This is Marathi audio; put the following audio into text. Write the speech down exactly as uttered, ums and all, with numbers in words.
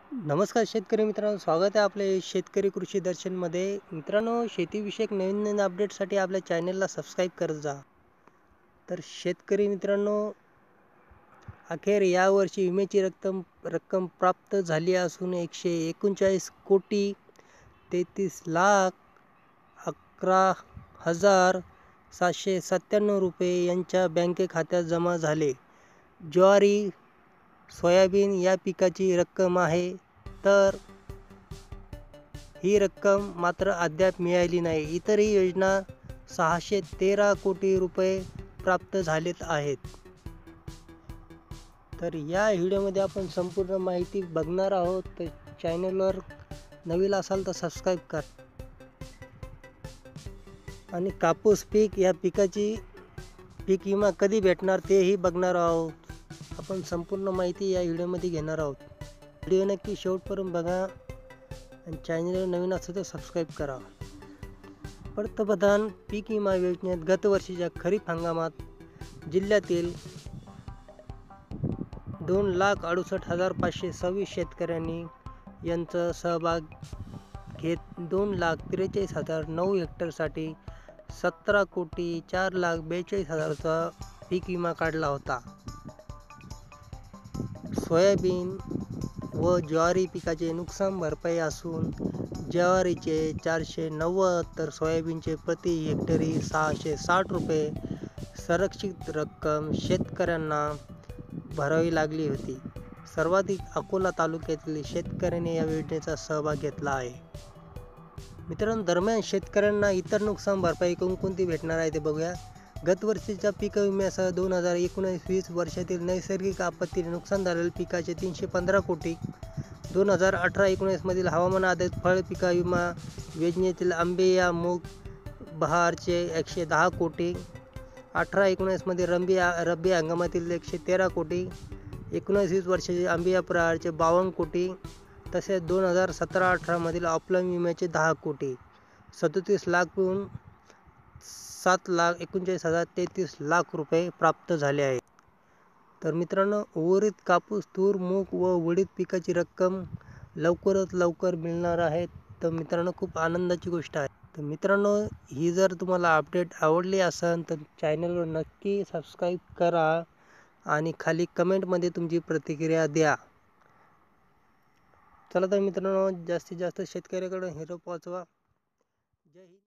नमस्कार शेतकरी मित्रांनो, स्वागत आहे आपले शेतकरी कृषी दर्शनमध्ये. मित्रांनो, शेतीविषयक नवीन नवीन अपडेटसाठी आपल्या चॅनलला सबस्क्राईब करत जा. तर शेतकरी मित्रांनो, अखेर यावर्षी विम्याची रक्कम रक्कम प्राप्त झाली असून एकशे एकोणचाळीस कोटी तेहतीस लाख अकरा हजार सातशे सत्त्याण्णव रुपये यांच्या बँक खात्यात जमा झाले. ज्वारी, सोयाबीन या पिकाची रक्कम आहे, तर ही रक्कम मात्र अद्याप मिळाली नाही. इतरही योजना सहाशे तेरा कोटी रुपये प्राप्त झालेत आहेत. तर या व्हिडिओमध्ये आपण संपूर्ण माहिती बघणार आहोत. तर चॅनलवर नवीन असाल तर सबस्क्राईब कर. आणि कापूस पीक या पिकाची पीक विमा कधी भेटणार तेही बघणार आहोत. आपण संपूर्ण माहिती या व्हिडिओमध्ये घेणार आहोत. व्हिडिओ नक्की शेवटपर्यंत बघा आणि चॅनलवर नवीन असेल तर सबस्क्राईब करा. पंतप्रधान पीक विमा योजनेत गत वर्षीच्या खरीप हंगामात जिल्ह्यातील दोन लाख अडुसष्ट हजार पाचशे सव्वीस शेतकऱ्यांनी यांचा सहभाग घेत दोन लाख त्रेचाळीस हजार नऊ हेक्टरसाठी सतरा कोटी चार लाख बेचाळीस हजारचा पीक विमा काढला होता. सोयाबीन व ज्वारी पिकाचे नुकसान भरपाई असून ज्वारीचे चारशे नव्वद तर सोयाबीनचे प्रति हेक्टरी सहाशे साठ रुपये संरक्षित रक्कम शेतकऱ्यांना भरावी लागली होती. सर्वाधिक अकोला तालुक्यातील शेतकऱ्यांनी या योजनेचा सहभाग घेतला आहे. मित्रांनो, दरम्यान शेतकऱ्यांना इतर नुकसान भरपाई कोणकोणती भेटणार आहे ते बघूया. गत वर्षीच्या पीक विम्यासह दोन हजार एकोणीस वीस वर्षातील नैसर्गिक आपत्तीने नुकसान झालेल्या पिकाचे तीनशे पंधरा कोटी, दोन हजार अठरा एकोणीस मधील हवामान आधारित फळ पीक विमा योजनेतील आंबे या मूग बहारचे एकशे दहा कोटी, अठरा एकोणीस मध्ये रब्बी रब्बी हंगामातील एकशे तेरा कोटी, एकोणीस वीस वर्षाचे आंबे या प्रकारचे बावन्न कोटी, तसेच दोन हजार सतरा अठरा मधील ऑफलाईन विम्याचे दहा कोटी सदोतीस लाख मिळून सात लाख एकोणचाळीस हजार तेहतीस लाख रुपये प्राप्त झाले आहेत. तर मित्रांनो, उर्वरित कापूस, तूर, मूग व उडीद पिकाची रक्कम लवकरात लवकर मिळणार आहे. तर मित्रांनो, खूप आनंदाची गोष्ट आहे. तर मित्रांनो, ही जर तुम्हाला अपडेट आवडली असेल तर चॅनलवर नक्की सबस्क्राईब करा आणि खाली कमेंटमध्ये तुमची प्रतिक्रिया द्या. चला तर मित्रांनो, जास्तीत जास्त शेतकऱ्याकडे हिरो पोहोचवा. जय हिंद.